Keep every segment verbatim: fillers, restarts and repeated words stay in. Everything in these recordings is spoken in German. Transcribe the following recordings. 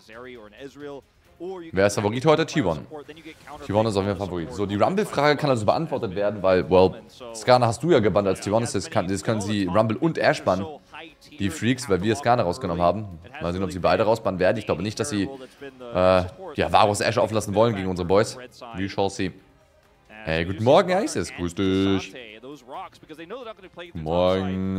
Wer ist Favorit heute? T eins. T eins ist auf jeden Fall Favorit. So, die Rumble-Frage kann also beantwortet werden, weil, well, Skarner hast du ja gebannt als T eins. Das, kann, das können sie Rumble und Ash bannen. Die Freaks, weil wir Skarner rausgenommen haben. Mal sehen, ob sie beide rausbannen werden. Ich glaube nicht, dass sie äh, ja, Varus Ash auflassen wollen gegen unsere Boys. Wie shall see. Hey, guten Morgen, Isis. Grüß dich. Guten Morgen.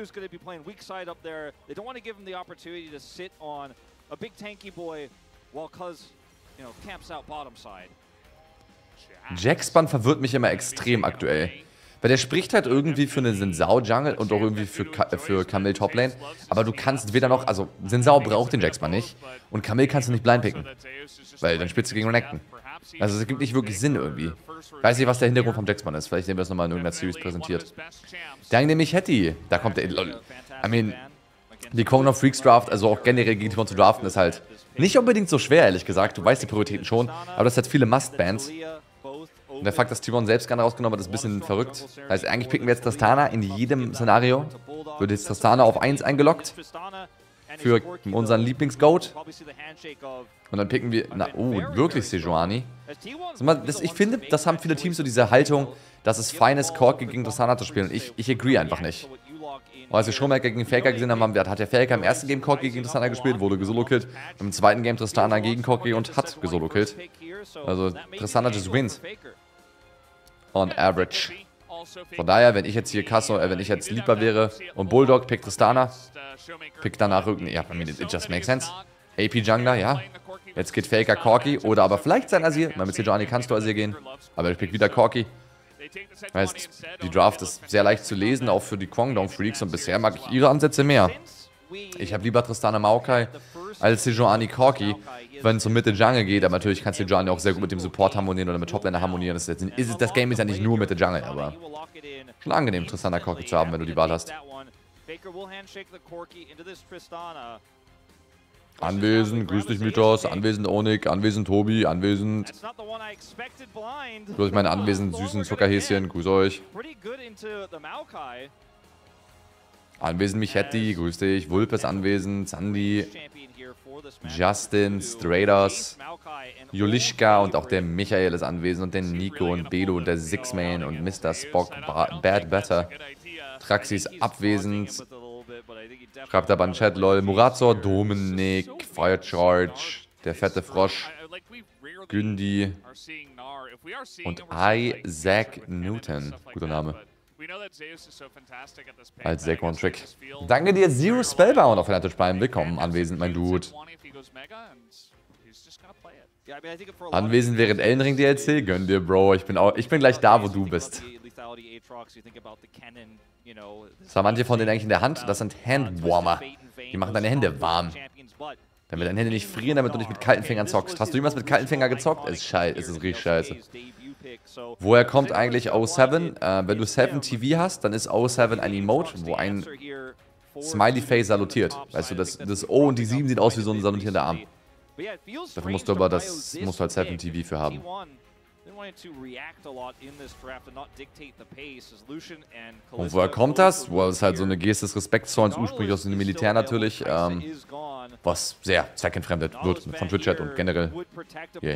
Jackspan verwirrt mich immer extrem aktuell. Weil der spricht halt irgendwie für eine Sinsao-Jungle und auch irgendwie für, Ka für Camille Toplane. Aber du kannst weder noch, also Sinsao braucht den Jackspan nicht. Und Camille kannst du nicht blind picken. Weil dann spielst du gegen Renekton. Also es gibt nicht wirklich Sinn irgendwie. Ich weiß nicht, was der Hintergrund vom Jackspan ist. Vielleicht sehen wir es nochmal in irgendeiner Series präsentiert. Dann nämlich Hetty. Da kommt der, lol. I mean, die Kong of Freaks Draft, also auch generell gegen T eins zu draften, ist halt nicht unbedingt so schwer, ehrlich gesagt. Du weißt die Prioritäten schon. Aber das hat viele Must-Bands. Und der Fakt, dass T eins selbst gerne rausgenommen hat, ist ein bisschen verrückt. Das heißt, eigentlich picken wir jetzt Tristana in jedem Szenario. Wird jetzt Tristana auf eins eingeloggt. Für unseren Lieblings-Goat. Und dann picken wir, na, oh, wirklich Sejuani. Ich finde, das haben viele Teams so diese Haltung, dass es fein ist, Corki gegen Tristana zu spielen. Und ich, ich agree einfach nicht. Und als wir Showmaker gegen Faker gesehen haben, haben wir, hat der Faker im ersten Game Corki gegen Tristana gespielt, wurde gesolo-killt. Im zweiten Game Tristana gegen Corki und hat gesolo-killt. Also Tristana just wins. On average. Von daher, wenn ich jetzt hier Kasso, äh, wenn ich jetzt Leaper wäre und Bulldog, pick Tristana, pick danach irgendein, ja, I mean, it just makes sense. A P Jungler, ja. Jetzt geht Faker Corki oder aber vielleicht sein Azir. Mal mit Sejuani kannst du Azir gehen, aber ich pick wieder Corki. Heißt, die Draft ist sehr leicht zu lesen, auch für die Kwangdong Freaks und bisher mag ich ihre Ansätze mehr. Ich habe lieber Tristana Maokai als Sejuani Corki, wenn es um Mitte Jungle geht, aber natürlich kann Sejuani auch sehr gut mit dem Support harmonieren oder mit Toplaner harmonieren. Das, ist jetzt, ist, das Game ist ja nicht nur Mitte Jungle, aber schon angenehm, Tristana Corki zu haben, wenn du die Wahl hast. Anwesend, grüß dich Mythos, anwesend Onik, anwesend Tobi, anwesend. Bloß ich meine anwesend süßen Zuckerhäschen, grüß euch. Anwesend Michetti, grüß dich. Wulp ist anwesend, Sandy, Justin, Stratos, Julischka und auch der Michael ist anwesend und der Nico und Bedo und der Sixman und Mister Spock, ba Bad Better. Traxi ist abwesend. Schreibt aber in Chat, lol. Murazor, Dominik, Fire Charge, der fette Frosch, Gündi und Isaac Newton. Guter Name. Als Zack One Trick. Danke dir, Zero Spellbound auf Fanatisch Prime. Willkommen, anwesend, mein Dude. Anwesend während Elden Ring D L C? Gönn dir, Bro. Ich bin, auch, ich bin gleich da, wo du bist. Das haben manche von denen eigentlich in der Hand. Das sind Handwarmer. Die machen deine Hände warm. Damit deine Hände nicht frieren, damit du nicht mit kalten Fingern zockst. Hast du jemals mit kalten Fingern gezockt? Ist scheiße, ist es richtig scheiße. Woher kommt eigentlich O sieben? Äh, wenn du sieben T V hast, dann ist O sieben ein Emote, wo ein Smiley-Face salutiert. Weißt du, das, das O und die sieben sieht aus wie so ein salutierender Arm. Dafür musst du aber das, musst du halt sieben T V für haben. Und woher kommt das? Well, das ist halt so eine Geste des Respekts zu uns, ursprünglich aus dem Militär natürlich, ähm, was sehr zweckentfremdet wird von Twitch-Chat und generell. Yeah.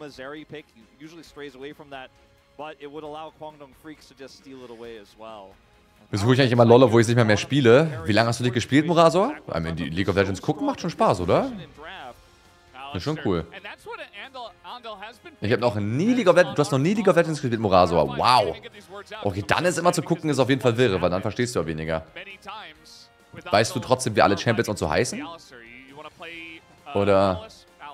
Wieso gucke ich eigentlich immer LoL, wo ich nicht mehr mehr spiele? Wie lange hast du dich gespielt, Murasor? I mean, die League of Legends gucken macht schon Spaß, oder? Das ist schon cool. Ich habe noch nie League of Legends, du hast noch nie League of Legends gespielt, Murasor. Wow. Okay, dann ist immer zu gucken, ist auf jeden Fall wirre, weil dann verstehst du ja weniger. Weißt du trotzdem, wie alle Champions und so heißen? Oder?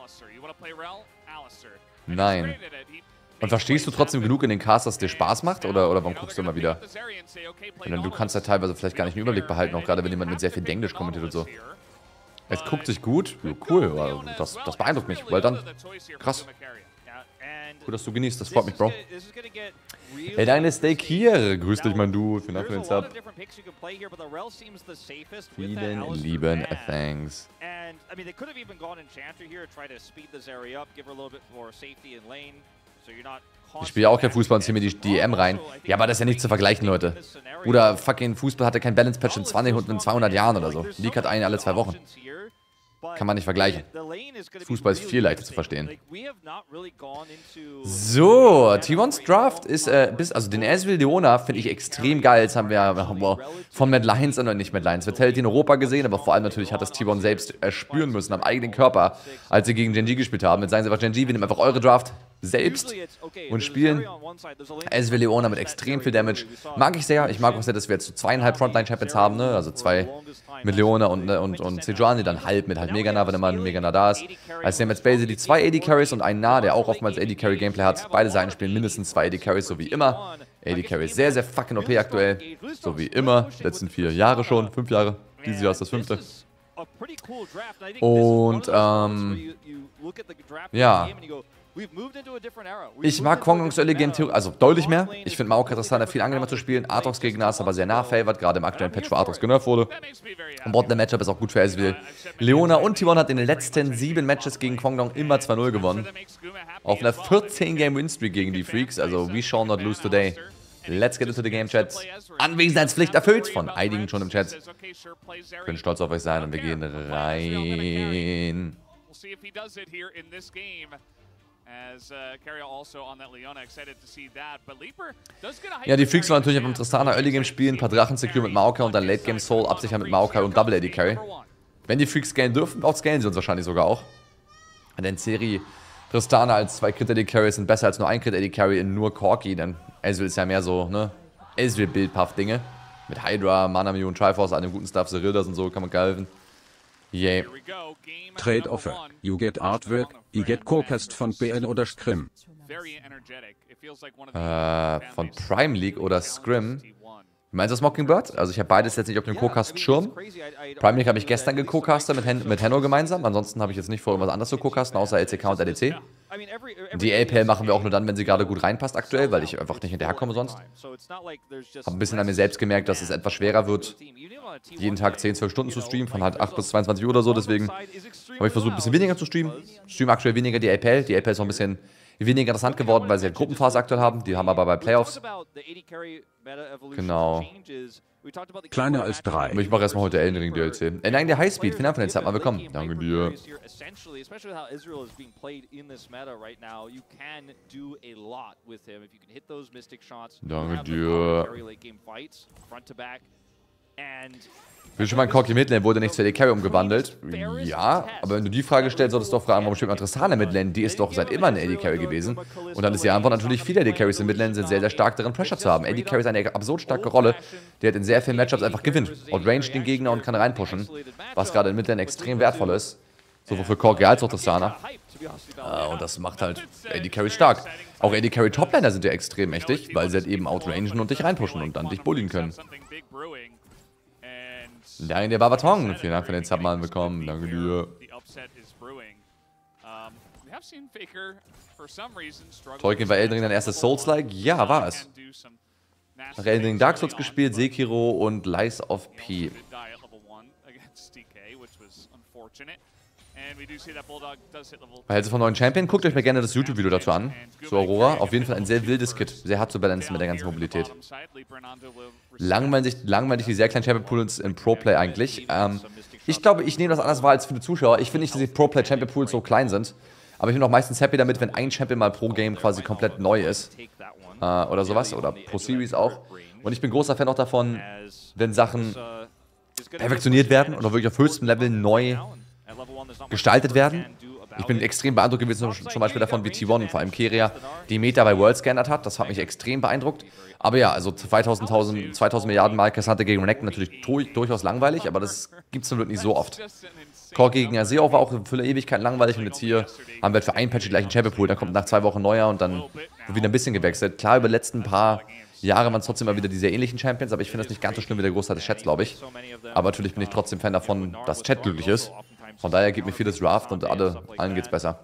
Nein. Und verstehst du trotzdem genug in den Casts, dass es dir Spaß macht? Oder, oder warum guckst du immer wieder? Und du kannst ja teilweise vielleicht gar nicht einen Überblick behalten, auch gerade wenn jemand mit sehr viel Englisch kommentiert und so. Es guckt sich gut. Ja, cool. Das, das beeindruckt mich. Weil dann. Krass. Gut, dass du genießt. Das freut mich, Bro. Hey, deine Steak hier. Grüß dich, mein Dude. Vielen Dank für den Sub. Vielen lieben Thanks. Ich spiele ja auch kein Fußball und ziehe mir die D M rein. Ja, aber das ist ja nicht zu vergleichen, Leute. Oder fucking Fußball hatte kein Balance-Patch in zweihundert Jahren oder so. League hat einen alle zwei Wochen. Kann man nicht vergleichen. Fußball ist viel leichter zu verstehen. So, T eins Draft ist, äh, bis, also den Ezreal Leona finde ich extrem geil. Jetzt haben wir wow, von Mad Lions, äh, nicht Mad Lions, Vitality in Europa gesehen, aber vor allem natürlich hat das T eins selbst erspüren müssen am eigenen Körper, als sie gegen Gen G gespielt haben. Jetzt sagen sie einfach, Gen G, wir nehmen einfach eure Draft selbst und spielen. Ezreal Leona mit extrem viel Damage. Mag ich sehr. Ich mag auch sehr, dass wir jetzt so zweieinhalb Frontline-Champions haben, ne? Also zwei mit Leona und, und, und Sejuani, dann halb mit halt Megana, wenn immer ein Megana da ist. Also wir haben jetzt basically zwei A D Carries und einen Nah, der auch oftmals A D Carry Gameplay hat. Beide Seiten spielen mindestens zwei A D Carries, so wie immer. A D Carry ist sehr, sehr fucking O P aktuell. So wie immer. Letzten vier Jahre schon. Fünf Jahre. Dieses Jahr ist das fünfte. Und, ähm, ja. Ich mag Kwangdongs Early Game Theorie, also deutlich mehr. Ich finde Maokai Tristana viel angenehmer zu spielen. Arthrox Gegner ist aber sehr nachfavored, gerade im aktuellen Patch, wo Arthrox genervt wurde. Und Botlane Matchup ist auch gut für Ezreal. Leona und T eins hat in den letzten sieben Matches gegen Kwangdong immer zwei null gewonnen. Auf einer vierzehn Game Winstreak gegen die Freaks, also we shall not lose today. Let's get into the game, Chat. Anwesenheitspflicht erfüllt von einigen schon im Chat. Ich bin stolz auf euch sein und wir gehen rein. Ja, die Freaks waren natürlich beim Tristana Early Game spielen, ein paar Drachen secure mit Maokai und dann Late Game Soul absichern mit Maokai und Double A D Carry. Wenn die Freaks scalen dürfen, auch scalen sie uns wahrscheinlich sogar auch. Denn Seri, Tristana als zwei Crit A D Carries sind besser als nur ein Crit A D Carry in nur Corki, denn Ezreal ist ja mehr so, ne, Ezreal-Build-Puff-Dinge. Mit Hydra, Manamune, Triforce, all dem guten Stuff, Serildas und so, kann man geholfen. Yay. Trade Offer. You get Artwork, you get Co-Cast von B N oder Scrim. Äh, von Prime League oder Scrim. Meinst du das Mockingbird? Also ich habe beides jetzt nicht auf dem Co-Cast-Schirm. Prime League habe ich gestern gecocastet mit, Hen mit Henno gemeinsam. Ansonsten habe ich jetzt nicht vor, irgendwas anderes zu co-casten, außer L C K und R D C. Die L P L machen wir auch nur dann, wenn sie gerade gut reinpasst aktuell, weil ich einfach nicht hinterherkomme sonst. Habe ein bisschen an mir selbst gemerkt, dass es etwas schwerer wird, jeden Tag zehn, zwölf Stunden zu streamen, von halt acht bis zweiundzwanzig Uhr oder so. Deswegen habe ich versucht, ein bisschen weniger zu streamen. Stream aktuell weniger die L P L. Die L P L ist noch ein bisschen weniger interessant geworden, weil sie halt Gruppenphase aktuell haben. Die haben aber bei Playoffs. Genau. Kleiner als drei. Ich mache erstmal heute Elden Ring D L C. Äh, nein, der Highspeed. Vielen Dank für den Zeit. Mal willkommen. Danke dir. Danke dir. Will schon mal ein Corki Midlane, wurde nichts für die Carry umgewandelt? Ja, aber wenn du die Frage stellst, solltest du doch fragen, warum spielt man Tristana Midlane? Die ist doch seit immer eine A D Carry gewesen. Und dann ist die Antwort natürlich, viele A D Carries in Midlane sind sehr, sehr stark darin, Pressure zu haben. A D Carry ist eine absurd starke Rolle, die halt in sehr vielen Matchups einfach gewinnt. Outrange den Gegner und kann reinpushen, was gerade in Midlane extrem wertvoll ist. Sowohl für Corki als auch Tristana. Uh, und das macht halt A D Carry stark. Auch A D Carry Topliner sind ja extrem mächtig, weil sie halt eben outrangen und dich reinpushen und dann dich bullien können. Danke dir, Babaton. Vielen Dank für den Subman bekommen. Danke dir. Tolkien war Elden Ring dein erstes Souls-like? Ja, war es. Nach Elden Ring Dark Souls gespielt, Sekiro und Lies of P. Verhältnis vom neuen Champion. Guckt euch mal gerne das YouTube-Video dazu an. Zu Aurora. Auf jeden Fall ein sehr wildes Kit. Sehr hart zu balancen mit der ganzen Mobilität. Langweilig, langweilig die sehr kleinen Champion-Pools in Pro-Play eigentlich. Ähm, ich glaube, ich nehme das anders wahr als viele Zuschauer. Ich finde nicht, dass die Pro-Play-Champion-Pools so klein sind. Aber ich bin auch meistens happy damit, wenn ein Champion mal pro Game quasi komplett neu ist. Äh, oder sowas. Oder pro Series auch. Und ich bin großer Fan auch davon, wenn Sachen perfektioniert werden oder wirklich auf höchstem Level neu gestaltet werden. Ich bin extrem beeindruckt gewesen, zum Beispiel davon, wie T eins und vor allem Keria die Meta bei Worlds geändert hat. Das hat mich extrem beeindruckt. Aber ja, also zweitausend, zweitausend Milliarden Mal Cassante gegen Renekton natürlich durchaus langweilig, aber das gibt es zum Glück nicht so oft. Corki gegen Azeo war auch für eine Ewigkeit langweilig und jetzt hier haben wir halt für ein Patch die gleichen Champion Pool. Dann kommt nach zwei Wochen neuer und dann wird wieder ein bisschen gewechselt. Klar, über die letzten paar Jahre waren es trotzdem immer wieder die sehr ähnlichen Champions, aber ich finde das nicht ganz so schlimm wie der Großteil des Chats, glaube ich. Aber natürlich bin ich trotzdem Fan davon, dass Chat glücklich ist. Von daher gibt mir vieles Draft und alle, allen geht's besser.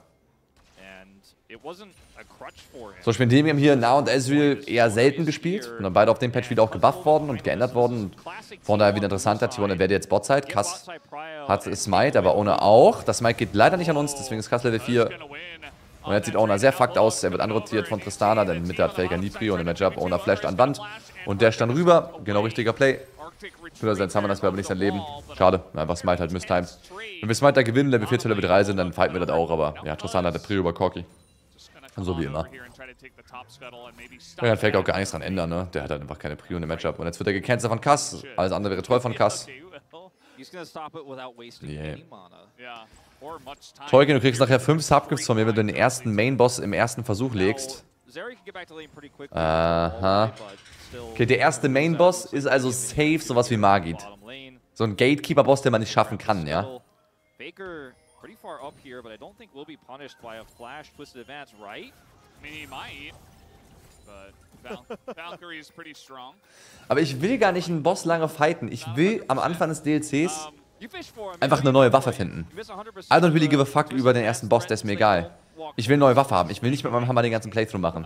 Zum Beispiel in dem Game hier Nah und Ezreal eher selten gespielt und dann beide auf dem Patch wieder auch gebufft worden und geändert worden. Und von daher wieder interessanter. T eins werde jetzt Botside. Kass hat Smite, aber Ona auch. Das Smite geht leider nicht an uns, deswegen ist Kass Level vier. Und jetzt sieht Ona sehr fucked aus. Er wird anrotiert von Tristana, denn in Mitte hat Faker Nipri und im Matchup Ona flasht an Wand. Und der stand rüber. Genau richtiger Play. Oder sein Summoners aber nicht sein Leben. Schade. Einfach Smite halt mistimed. Wenn wir Smite da gewinnen, Level vier zu Level drei sind, dann fighten wir das auch. Aber ja, Tristana hat der Prio über Corki. Und so wie immer. Da kann Fake auch gar nichts dran ändern, ne? Der hat halt einfach keine Prio in dem Matchup. Und jetzt wird er gecancelt von Cass. Alles andere wäre toll von Cass. Yeah. Tolkien, du kriegst nachher fünf Subgifts von mir, wenn du den ersten Main-Boss im ersten Versuch legst. Aha. Okay, der erste Main-Boss ist also safe sowas wie Magit. So ein Gatekeeper-Boss, den man nicht schaffen kann, ja? Aber ich will gar nicht einen Boss lange fighten. Ich will am Anfang des D L Cs einfach eine neue Waffe finden. I don't really give a fuck über den ersten Boss, der ist mir egal. Ich will eine neue Waffe haben. Ich will nicht mit meinem Hammer den ganzen Playthrough machen.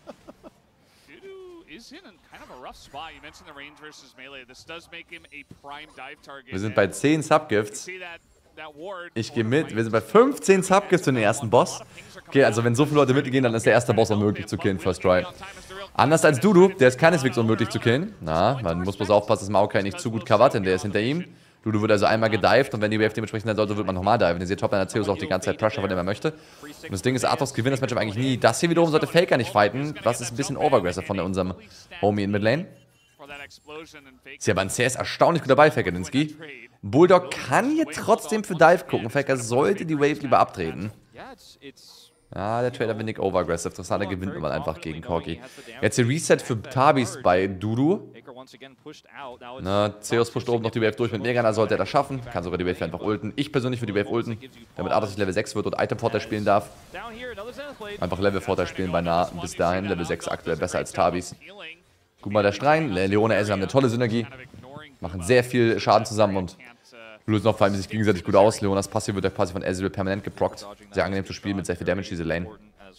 Wir sind bei zehn Subgifts. Ich gehe mit. Wir sind bei fünfzehn Subgifts für den ersten Boss. Okay, also wenn so viele Leute mitgehen, dann ist der erste Boss unmöglich zu killen, First Try. Anders als Dudu, der ist keineswegs unmöglich zu killen. Na, man muss bloß aufpassen, dass Maokai nicht zu gut covert, denn der ist hinter ihm. Dudu wird also einmal gedived und wenn die Wave dementsprechend sein sollte, wird man nochmal diven. Ihr seht, Topliner Zeus auch die ganze Zeit Pressure, wenn er möchte. Und das Ding ist, Aatrox gewinnt das Matchup eigentlich nie. Das hier wiederum sollte Faker nicht fighten. Das ist ein bisschen overaggressive von unserem Homie in Midlane. Ist ja bei C S erstaunlich gut dabei, Faker Dinsky. Bulldog kann hier trotzdem für Dive gucken. Faker sollte die Wave lieber abtreten. Ja, der Trader wird nicht overaggressive. Tristana gewinnt man einfach gegen Corki. Jetzt hier Reset für Tabis bei Dudu. Na, Zeus pusht oben noch die Wave durch mit Megana, sollte er das schaffen. Kann sogar die Wave einfach ulten. Ich persönlich würde die Wave ulten, damit Aatrox Level sechs wird und Item-Vorteil spielen darf. Einfach Level-Vorteil spielen bei nah bis dahin. Level sechs aktuell besser als Tabis. Guck mal, der Strein. Leona Ezreal haben eine tolle Synergie. Machen sehr viel Schaden zusammen und lösen auch vor allem sich gegenseitig gut aus. Leonas Passiv wird der Passiv von Ezreal permanent geprockt. Sehr angenehm zu spielen mit sehr viel Damage, diese Lane.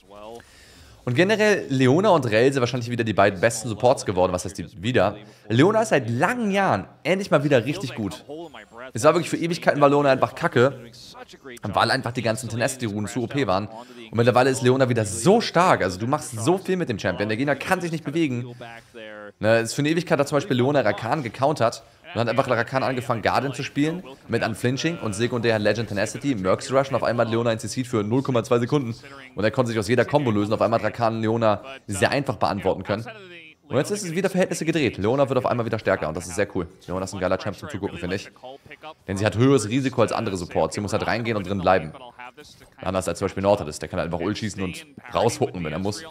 Und generell, Leona und Rell sind wahrscheinlich wieder die beiden besten Supports geworden. Was heißt die wieder? Leona ist seit langen Jahren endlich mal wieder richtig gut. Es war wirklich für Ewigkeiten war Leona einfach kacke. Weil einfach die ganzen Tenacity-Runen zu O P waren. Und mittlerweile ist Leona wieder so stark. Also du machst so viel mit dem Champion. Der Gegner kann sich nicht bewegen. Ne, ist für eine Ewigkeit hat zum Beispiel Leona Rakan gecountert. Und hat einfach Rakan angefangen, Guardian zu spielen. Mit Unflinching und sekundär Legend Tenacity, Mercs Rush. Und auf einmal hat Leona ein C C für null Komma zwei Sekunden. Und er konnte sich aus jeder Combo lösen. Auf einmal hat Rakan Leona sehr einfach beantworten können. Und jetzt ist es wieder Verhältnisse gedreht. Leona wird auf einmal wieder stärker und das ist sehr cool. Leona ist ein geiler Champ zum Zugucken, finde ich. Denn sie hat höheres Risiko als andere Supports. Sie muss halt reingehen und drin bleiben. Anders als zum Beispiel Nautilus. Der kann halt einfach Ult schießen und raushucken, wenn er muss.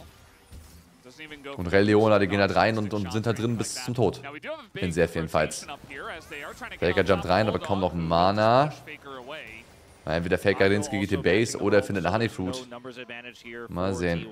Und Rell Leona, die gehen halt rein und, und sind halt drin bis zum Tod. In sehr vielen Fights. Faker jumpt rein, aber kaum noch Mana. Entweder Faker Dinsky geht die Base oder er findet eine Honeyfruit. Mal sehen.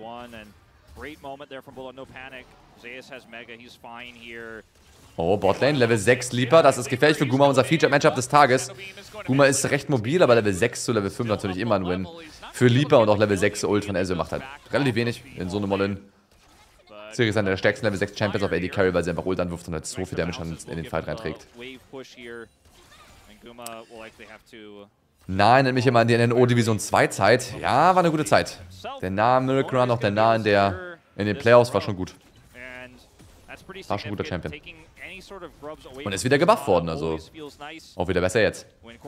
Oh, Botlane, Level sechs Leaper. Das ist gefährlich für Guma, unser Feature-Matchup des Tages. Guma ist recht mobil, aber Level sechs zu Level fünf natürlich immer ein Win. Für Leaper und auch Level sechs Ult von Ezreal macht halt relativ wenig in so einem Modin. Siri ist einer der stärksten Level sechs Champions auf A D Carry, weil sie einfach Ult anwirft und halt so viel Damage in den Fight reinträgt. Nein, nennt mich immer an die N O Division zwei Zeit. Ja, war eine gute Zeit. Der Nah im Miracle Run, auch der Nah in, der, in den Playoffs war schon gut. War schon ein guter Champion. Und ist wieder gebufft worden, also auch wieder besser jetzt.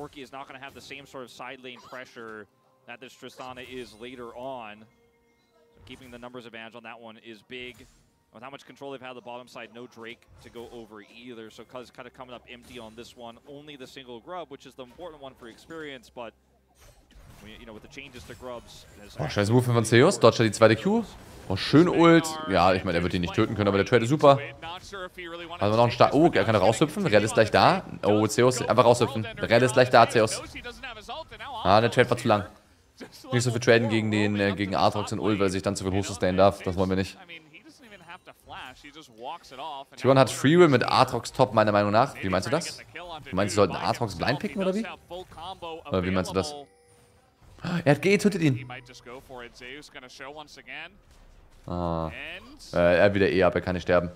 Keeping the numbers advantage on that one is big. With how much control they've had on the bottom side, no Drake to go over either. So Cuz kind of coming up empty on this one. Only the single grub, which is the important one for experience, but you know, with the changes to grubs. Oh, scheiß Move von Zeus, dodger die zweite Q. Oh, schön Ult. Ja, ich meine, er wird ihn nicht töten können, aber der Trade ist super. Also noch ein Start. Oh, er kann raushüpfen. Rell ist gleich da. Oh, Zeus, einfach raushüpfen. Rell ist gleich da, Zeus. Ah, der Trade war zu lang. Nicht so viel traden gegen den äh, gegen Aatrox und Ult, weil er sich dann zu viel hochsustainen darf. Das wollen wir nicht. T eins hat Freewill mit Aatrox top, meiner Meinung nach. Wie meinst du das? Du meinst, sie sollten Aatrox blind picken, oder wie? Oder wie meinst du das? Er hat G, tötet ihn. Ah. Äh, er hat wieder E ab, er kann nicht sterben.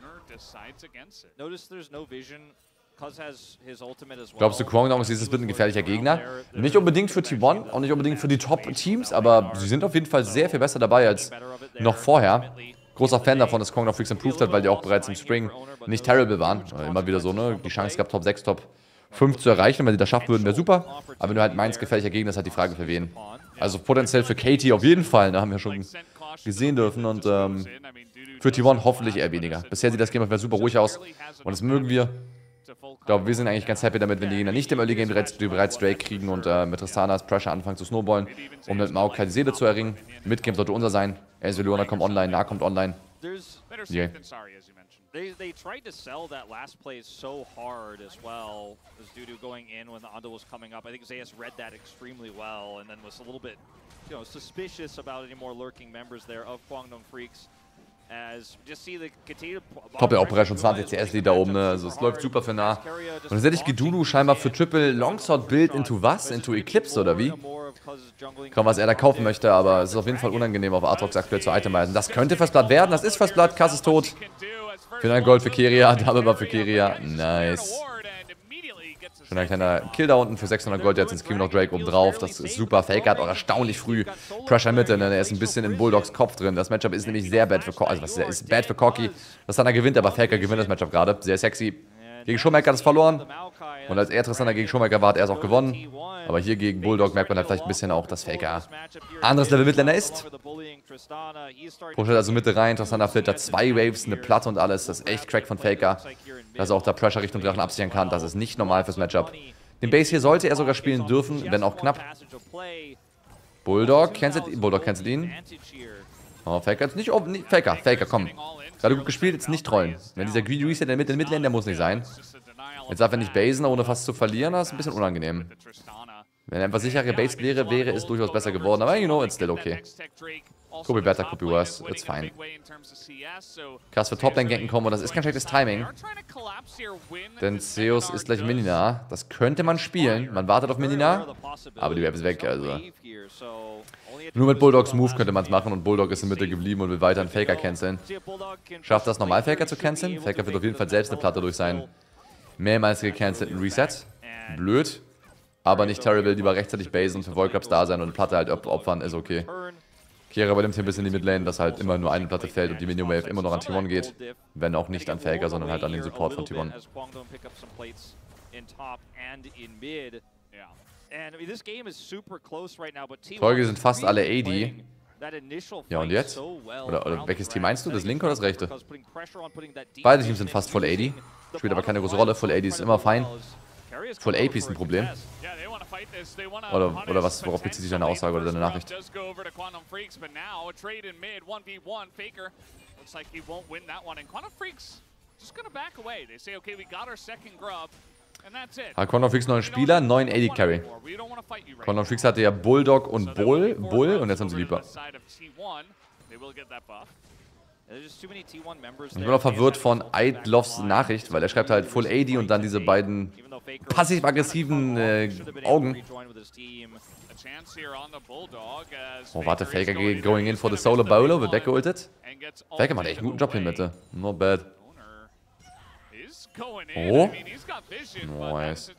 Glaubst du, Kwong ist dieses Bit ein gefährlicher Gegner? Nicht unbedingt für T eins, auch nicht unbedingt für die Top-Teams, aber sie sind auf jeden Fall sehr viel besser dabei als noch vorher. großer Fan davon, dass Kong of Freaks improved hat, weil die auch bereits im Spring nicht terrible waren. Immer wieder so, ne? Die Chance gehabt, Top sechs, Top fünf zu erreichen. Wenn sie das schaffen würden, wäre super. Aber wenn du halt meinst, gefährlicher Gegner, ist halt die Frage für wen. Also potenziell für Katie auf jeden Fall, da haben wir schon gesehen dürfen. Und ähm, für T eins hoffentlich eher weniger. Bisher sieht das Game super ruhig aus. Und das mögen wir. Ich glaube, wir sind eigentlich ganz happy damit, wenn die Gegner nicht im Early Game bereits, bereits Drake kriegen und äh, mit Tristanas Pressure anfangen zu snowballen, um mit Maokai die Seele zu erringen. Midgame sollte unser sein. Ace Leona kommt online, Na kommt online. Yeah. They, they tried to sell that last play so hard as well as Dudu going in when the Undo was coming up. I think Zayas read that extremely well and then was a little bit, you know, suspicious about any more lurking members there of Guangdong Freaks. Top, der auch bereits schon zwanzig C S-Lead da oben, ne? Also es läuft super für nah. Und dann setze ich Gedudu scheinbar für Triple Longsword Build into was? Into Eclipse oder wie? Kaum was er da kaufen möchte, aber es ist auf jeden Fall unangenehm auf Aatrox aktuell zu itemizen. Das könnte First Blood werden, das ist First Blood, Kass ist tot. Für ein Gold für Keria, Double Buff für Keria, nice. Schon ein kleiner Kill da unten für sechshundert Gold, jetzt ins King noch Drake oben drauf. Das ist super. Faker hat auch erstaunlich früh Pressure Mitte, ne? Er ist ein bisschen in Bulldogs Kopf drin. Das Matchup ist nämlich sehr bad für Cocky. Also was ist, ist bad für Cocky, dass dann er gewinnt, aber Faker gewinnt das Matchup gerade. Sehr sexy. Gegen Showmaker hat es verloren. Und als er Tristaner gegen Showmaker war, hat er es auch gewonnen. Aber hier gegen Bulldog merkt man halt vielleicht ein bisschen auch, dass Faker anderes Level Midlaner ist. Pusht also Mitte rein, Tristaner flittert zwei Waves, eine Platte und alles. Das ist echt Crack von Faker. Dass er auch da Pressure Richtung Drachen absichern kann, das ist nicht normal fürs Matchup. Den Base hier sollte er sogar spielen dürfen, wenn auch knapp. Bulldog, cancelt ihn. Bulldog cancelt ihn. Oh, Faker jetzt nicht. Oh, nicht Faker, Faker, komm. Gerade gut gespielt, jetzt nicht trollen. Wenn dieser Greedy Reset in der Mitte, Midlane, der muss nicht sein. Jetzt darf er nicht basen, ohne fast zu verlieren, das ist ein bisschen unangenehm. Wenn er einfach sicher gebased wäre, wäre es durchaus besser geworden, aber you know, it's still okay. Could be better, could be worse, it's fine. Krass für Toplane ganken kommen und das ist kein schlechtes Timing. Denn Zeus ist gleich Minina. Das könnte man spielen. Man wartet auf Minina, aber die Web ist weg, also. Nur mit Bulldogs Move könnte man es machen und Bulldog ist in der Mitte geblieben und will weiter einen Faker canceln. Schafft das normal Faker zu canceln? Faker wird auf jeden Fall selbst eine Platte durch sein mehrmals gecancelten Reset. Blöd. Aber nicht terrible, lieber rechtzeitig basen, für Volcaps da sein und eine Platte halt op opfern, ist okay. Kira übernimmt hier ein bisschen die Midlane, dass halt immer nur eine Platte fällt und die Minion Wave immer noch an T eins geht. Wenn auch nicht an Faker, sondern halt an den Support von T eins. Folge sind fast alle A D. Ja und jetzt? Oder, oder welches Team meinst du? Das linke oder das rechte? Beide Teams sind fast voll A D. Spielt aber keine große Rolle. Full A D ist immer fein. Full A P ist ein Problem. Oder, oder was, worauf bezieht sich deine Aussage oder deine Nachricht? Hat Quantum Freaks neuen Spieler, neuen A D Carry. Quantum Freaks hatte ja Bulldog und Bull, Bull und jetzt haben sie Leaper. Ich bin noch verwirrt von Idlovs Nachricht, weil er schreibt halt Full A D und dann diese beiden passiv-aggressiven äh, Augen. Oh, warte, Faker going in for the Solo Bowler, wird weggeultet. Faker macht echt einen guten Job hier in Mitte. Not bad. Oh. Nice.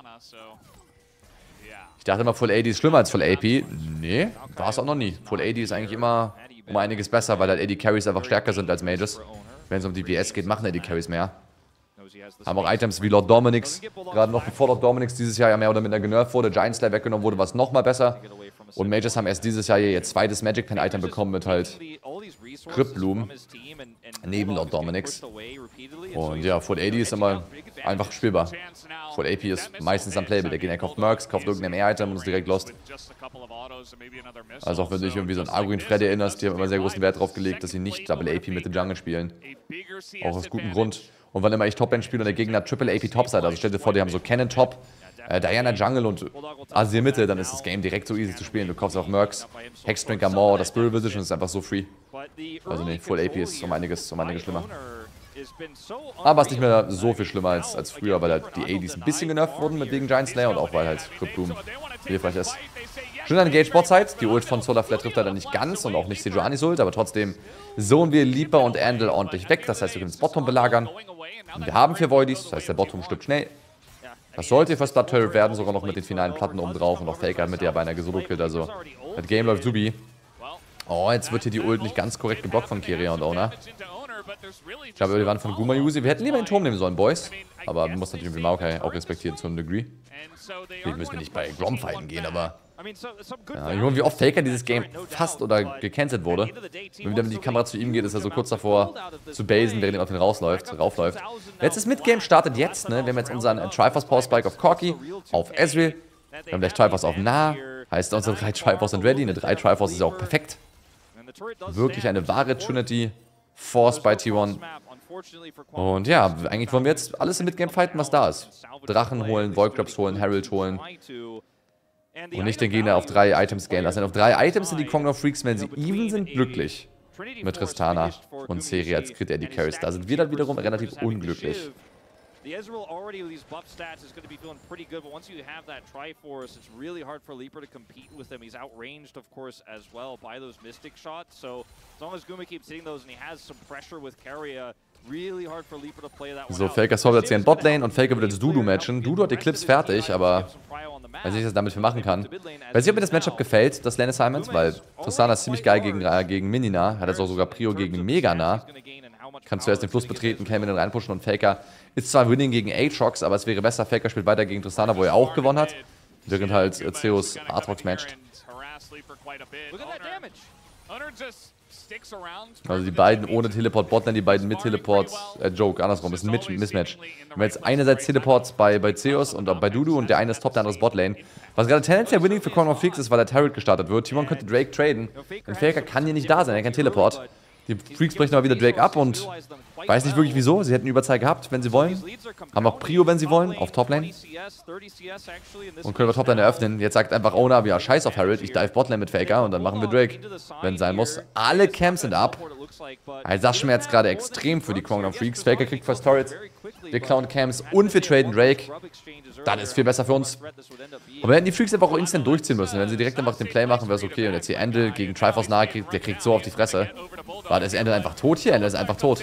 Ich dachte immer, Full A D ist schlimmer als Full A P. Nee, war es auch noch nie. Full A D ist eigentlich immer um einiges besser, weil halt A D Carries einfach stärker sind als Mages. Wenn es um D P S geht, machen A D Carries mehr. Haben auch Items wie Lord Dominix, gerade noch bevor Lord Dominix dieses Jahr ja mehr oder minder genervt wurde, Giant Slayer weggenommen wurde, war es nochmal besser. Und Mages haben erst dieses Jahr ihr zweites Magic Pen Item bekommen mit halt Cryptblumen neben Lord Dominix. Und ja, Full A D ist immer einfach spielbar. Full A P ist meistens unplayable. Der Gegner kauft Mercs, kauft irgendein M R-Item und ist direkt lost. Also auch wenn du dich irgendwie so an Arguin Freddy erinnerst, die haben immer sehr großen Wert drauf gelegt, dass sie nicht Double A P mit dem Jungle spielen. Auch aus gutem Grund. Und wann immer ich Top-Lane spiele und der Gegner Triple A P Topside, also stell dir vor, die haben so Cannon Top, äh, Diana Jungle und Azir Mitte, dann ist das Game direkt so easy zu spielen. Du kaufst auch Mercs, Hexdrinker Maw oder Spirit Vision, ist einfach so free. Also nee, Full A P ist um einiges, um einiges schlimmer. Aber es ist nicht mehr so viel schlimmer als, als früher, weil halt die A Ds ein bisschen genervt wurden mit wegen Giant Slayer und auch weil halt Cryptbloom hilfreich ist. Schön an Engage-Botzeit. Die Ult von Solarflare trifft leider nicht ganz und auch nicht Sejuani's Ult, aber trotzdem zonen wir Leaper und Andal ordentlich weg. Das heißt, wir können das Bottom belagern. Und wir haben vier Voidies, das heißt, der Bottom stirbt schnell. Das sollte First Blood Turret werden, sogar noch mit den finalen Platten oben drauf und auch Faker mit der beinahe gesolo-killt. Also, das Game läuft subi. Oh, jetzt wird hier die Ult nicht ganz korrekt geblockt von Keria und Owner. Ich glaube, die waren von Guma Yuzi. Wir hätten lieber den Turm nehmen sollen, Boys. Aber wir müssen natürlich mit Maokai auch respektieren zu einem Degree. Hier müssen wir nicht bei Grom fighten gehen, aber... Ja, Junge, wie oft Faker dieses Game fast oder gecancelt wurde. Wenn wieder die Kamera zu ihm geht, ist er so kurz davor zu basen, während er auf den rausläuft, raufläuft. Jetzt ist Midgame startet jetzt, ne? Wir haben jetzt unseren äh, Triforce Power Spike auf Corki, auf Ezreal. Wir haben gleich Triforce auf Nah. Heißt, unsere drei Triforce sind ready. Eine drei Triforce ist ja auch perfekt. Wirklich eine wahre Trinity. Force bei T eins. Und ja, eigentlich wollen wir jetzt alles im Midgame fighten, was da ist. Drachen holen, Volcrops holen, Herald holen. Und nicht den Gegner auf drei Items gehen lassen. Auf drei Items sind die Kong of Freaks, wenn sie even sind, glücklich. Mit Tristana und Seri als Crit Eddie Carries. Da sind wir dann wiederum relativ unglücklich. The Ezreal already with these buff stats is going to be feeling pretty good, but once you have that Triforce, it's really hard for Leaper to compete with him. He's outranged, of course, as well by those Mystic shots. So as long as Guma keeps hitting those and he has some pressure with Keria, really hard for Leaper to play that one. So, Faker sollt jetzt hier in Botlane und Faker wird jetzt Dudu matchen. Dudu hat die Clips fertig, aber weiß nicht, was ich damit für machen kann. Weiß nicht, ob mir das Matchup gefällt, das Lane Assignments, weil Tristana ist ziemlich geil gegen, äh, gegen Minina, hat jetzt auch sogar Prio gegen Megana. Kann zuerst den Fluss betreten, kann mit den reinpushen und Faker ist zwar winning gegen Aatrox, aber es wäre besser, Faker spielt weiter gegen Tristana, wo er auch gewonnen hat, während halt äh, Zeus Aatrox matcht. Also die beiden ohne Teleport Botlane, die beiden mit Teleport, äh, Joke, andersrum, ist ein Mismatch. Wir haben jetzt einerseits Teleports bei, bei Zeus und bei Dudu und der eine ist Top, der andere ist Botlane. Was gerade tendenziell winning für Kong of Freaks ist, weil der Turret gestartet wird. T eins könnte Drake traden, denn Faker kann hier nicht da sein, er kann Teleport. Die Freaks brechen aber wieder Drake ab und weiß nicht wirklich wieso. Sie hätten Überzahl gehabt, wenn sie wollen. Haben auch Prio, wenn sie wollen, auf Toplane. Und können wir Toplane eröffnen. Jetzt sagt einfach Owner, ja, scheiß auf Herald, ich dive Botlane mit Faker und dann machen wir Drake, wenn sein muss. Alle Camps sind ab. Also das schmerzt gerade extrem für die Kong of Freaks. Faker kriegt First Turret. Wir klauen Camps und wir traden Drake. Dann ist viel besser für uns. Aber wir hätten die Freaks einfach auch instant durchziehen müssen. Wenn sie direkt einfach den Play machen, wäre es okay. Und jetzt hier Endel gegen Triforce nahe, kriegt, der kriegt so auf die Fresse. Warte, ist Endel einfach tot hier? Endel ist einfach tot.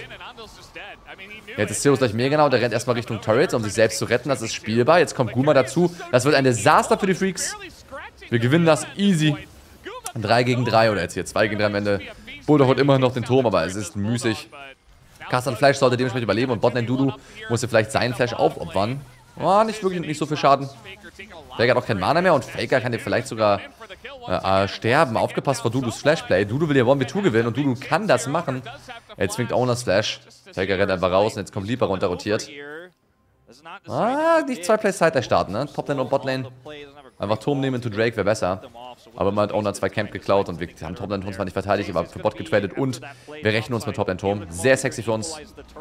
Jetzt ist Zeus gleich mega genau. Der rennt erstmal Richtung Turret, um sich selbst zu retten. Das ist spielbar. Jetzt kommt Guma dazu. Das wird ein Desaster für die Freaks. Wir gewinnen das easy. drei gegen drei oder jetzt hier zwei gegen drei am Ende. Bulldog hat immerhin noch den Turm, aber es ist müßig. Castan Flash sollte dementsprechend überleben und Botlane Dudu muss hier vielleicht seinen Flash aufopfern. Oh, nicht wirklich, nicht so viel Schaden. Faker hat auch keinen Mana mehr und Faker kann hier vielleicht sogar äh, äh, sterben. Aufgepasst vor Dudus Flashplay. Dudu will hier eins gegen zwei gewinnen und Dudu kann das machen. Er zwingt Owners Flash. Faker rennt einfach raus und jetzt kommt Leaper runter rotiert. Ah, nicht zwei Plays Side starten, ne? Toplane und Botlane. Einfach Turm nehmen to Drake wäre besser. Aber man hat Owner zwei Camp geklaut und wir haben Toplane-Turm zwar nicht verteidigt, aber für Bot getradet und wir rechnen uns mit Toplane-Turm. Sehr sexy für uns.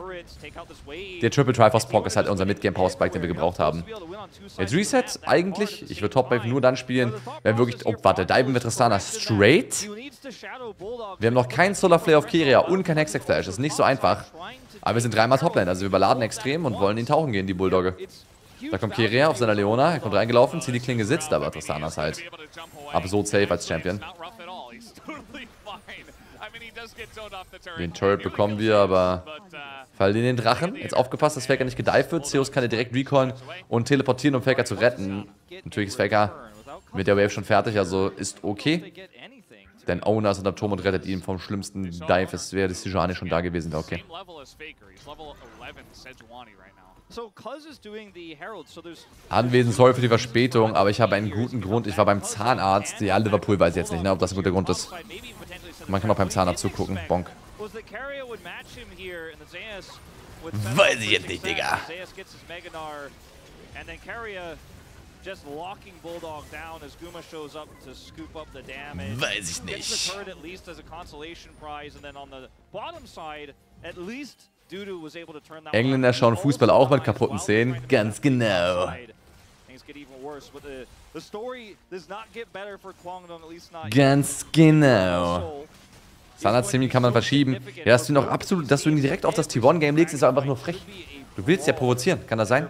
Der Triple Triforce Pock ist halt unser Midgame Power Spike, den wir gebraucht haben. Jetzt Reset, eigentlich, ich würde Top-Wave nur dann spielen, wenn wirklich, oh warte, diven wir Tristana straight. Wir haben noch keinen Solar Flare auf Keria und kein Hextech Flash, das ist nicht so einfach. Aber wir sind dreimal Toplane, also wir überladen extrem und wollen ihn tauchen gehen, die Bulldogge. Da kommt Keria auf seiner Leona, er kommt reingelaufen, zieht die Klinge, sitzt, aber Tristana ist halt absurd safe als Champion. Den Turret bekommen wir, aber fallen in den Drachen. Jetzt aufgepasst, dass Faker nicht gedived wird. Zeus kann er direkt recallen und teleportieren, um Faker zu retten. Natürlich ist Faker mit der Wave schon fertig, also ist okay. Denn Owner ist unter dem Turm und rettet ihn vom schlimmsten Dive. Es wäre das Sejuani schon da gewesen, wäre okay. Anwesend, sorry für die Verspätung, aber ich habe einen guten Grund. Ich war beim Zahnarzt. Ja, Liverpool weiß ich jetzt nicht, ne, ob das ein guter Grund ist. Man kann auch beim Zahnarzt zugucken. Bonk. Weiß ich jetzt nicht, Digga. Weiß ich nicht. Engländer schauen Fußball auch mit kaputten Szenen. Ganz genau. Ganz genau. Zahnarzt-Termin kann man verschieben. Ja, dass du ihn noch absolut, dass du ihn direkt auf das T eins Game legst, ist einfach nur frech. Du willst ja provozieren, kann das sein?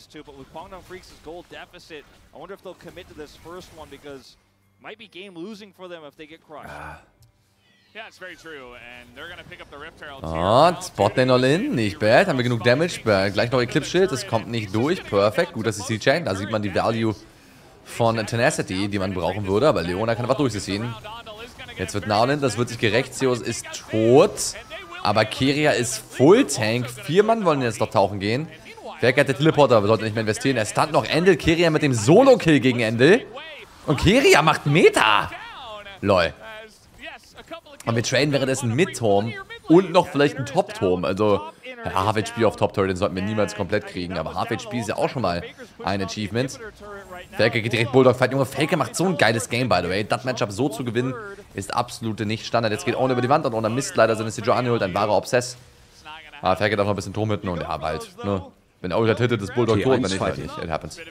Ah. Oh, Botlane All-In, nicht bad. Haben wir genug Damage. Gleich noch Eclipse-Schild, das kommt nicht durch. Perfekt, gut, dass ich sie chain. Da sieht man die Value von Tenacity, die man brauchen würde. Aber Leona kann einfach durchziehen. Jetzt wird Naunin, das wird sich gerecht. Zeus ist tot. Aber Keria ist Full Tank. Vier Mann wollen jetzt noch tauchen gehen. Faker hat der Teleporter, aber sollte nicht mehr investieren. Er stunt noch Endel. Keria mit dem Solo-Kill gegen Endel. Und Keria macht Meta. Lol. Und wir traden währenddessen Mid-Turm und noch vielleicht einen Top-Turm. Also, ja, Half-H P auf Top-Turret, den sollten wir niemals komplett kriegen. Aber Half-H P ist ja auch schon mal ein Achievement. Faker geht direkt Bulldog-Fight. Junge, Faker macht so ein geiles Game, by the way. Das Matchup so zu gewinnen, ist absolute Nicht-Standard. Jetzt geht Owen über die Wand und Owen misst leider seine Sejuani holt. Ein wahrer Obsess. Aber Faker darf noch ein bisschen Turm hitten und ja, bald, ne? Wenn Owen hittet, ist Bulldog tot, wenn nicht, halt nicht. It happens.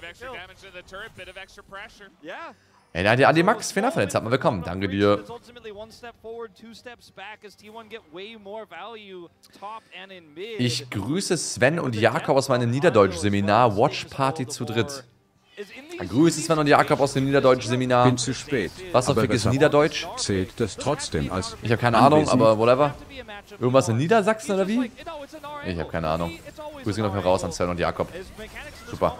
Ey, da hat die Adi Max, vielen Dank für den Zeit mal willkommen. Danke dir. Ich grüße Sven und Jakob aus meinem Niederdeutsch-Seminar Watch Party zu dritt. Grüße Sven und Jakob aus dem Niederdeutsch-Seminar. Bin zu spät. Was auf ist Niederdeutsch? Zählt das trotzdem als Ich habe keine Ahnung, aber whatever. Irgendwas in Niedersachsen oder wie? Ich habe keine Ahnung. Grüße gehen noch mal raus an Sven und Jakob. Super.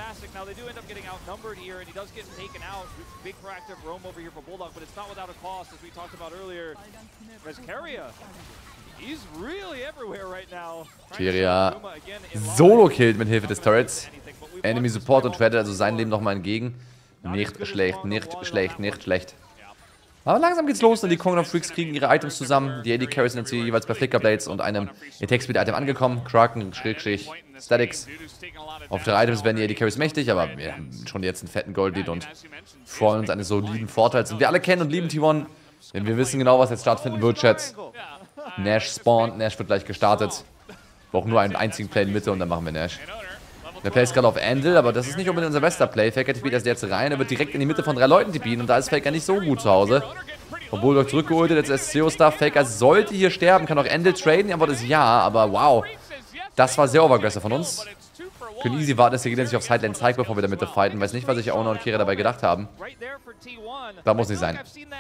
Keria Solo-Killt mit Hilfe des Turrets. Enemy Support und tradet also sein Leben nochmal entgegen. Nicht schlecht, nicht schlecht, nicht schlecht. Aber langsam geht's los und die Kong of Freaks kriegen ihre Items zusammen. Die A D Carries sind jetzt hier jeweils bei Flicker Blades und einem Attack Speed Item angekommen. Kraken, Schrägstrich, Statics. Auf drei Items werden die A D Carries mächtig, aber wir haben schon jetzt einen fetten Gold Lead und freuen uns eines soliden Vorteils. Und wir alle kennen und lieben T eins, denn wir wissen genau, was jetzt stattfinden wird, Chat. Nash spawnt, Nash wird gleich gestartet. Wir brauchen nur einen einzigen Play in Mitte und dann machen wir Nash. Der Play ist gerade auf Andal, aber das ist nicht unbedingt unser bester Play. Faker tippet erst jetzt rein, er wird direkt in die Mitte von drei Leuten tippen und da ist Faker nicht so gut zu Hause. Von Bulldog zurückgeholt, jetzt ist Zeus da. Faker sollte hier sterben, kann auch Andal traden, die Antwort ist ja, aber wow. Das war sehr overaggressive von uns. Können easy warten, dass der Gegner sich auf Sideline zeigt, bevor wir in der Mitte fighten. Weiß nicht, was sich Owner und Kira dabei gedacht haben. Da muss nicht sein.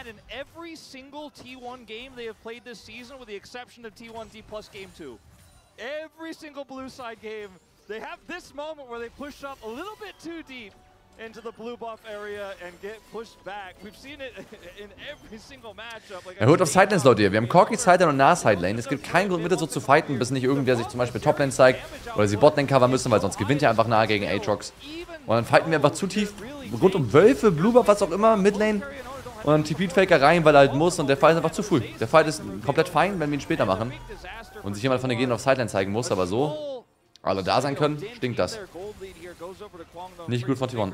They have this moment where they push up a little bit too deep into the blue buff area and get pushed back. We've seen it in every single matchup. Like er hört auf Sidelines, Leute. Wir haben Corki Sideline und Nah Sideline. Es gibt keinen Grund, Mitte so zu fighten, bis nicht irgendwer sich zum Beispiel Toplane zeigt oder sie Botlane covern müssen, weil sonst gewinnt er einfach Nah gegen Aatrox. Und dann fighten wir einfach zu tief, rund um Wölfe, Blue Buff, was auch immer, Midlane. Und dann T P Faker rein, weil er halt muss und der Fight ist einfach zu früh. Der Fight ist komplett fein, wenn wir ihn später machen. Und sich jemand von den Gegner auf Sideline zeigen muss, aber so alle da sein können, stinkt das. Nicht gut von T eins.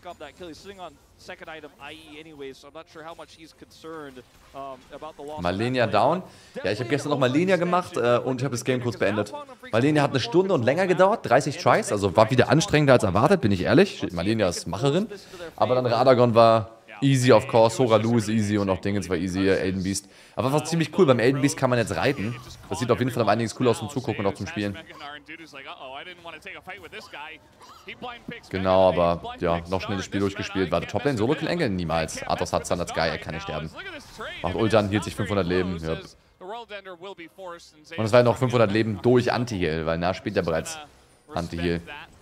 Malenia down. Ja, ich habe gestern noch Malenia gemacht äh, und ich habe das Game kurz beendet. Malenia hat eine Stunde und länger gedauert, dreißig Tries, also war wieder anstrengender als erwartet, bin ich ehrlich. Malenia ist Macherin. Aber dann Radagon war easy, of course, Sora Lu ist easy und auch Dingens war easy, Elden Beast. Aber was ziemlich cool, beim Elden Beast kann man jetzt reiten. Das sieht auf jeden Fall am einiges cool aus zum Zugucken und auch zum Spielen. Genau, aber ja, noch schnell das Spiel durchgespielt. Warte, Toplane Solo-Kill Engel? Niemals. Arthos hat Standard Sky, er kann nicht sterben. Macht Ultan, hielt sich fünfhundert Leben. Ja. Und es war ja noch fünfhundert Leben durch Anti-Heal, weil Nah spielt ja bereits Anti-Heal.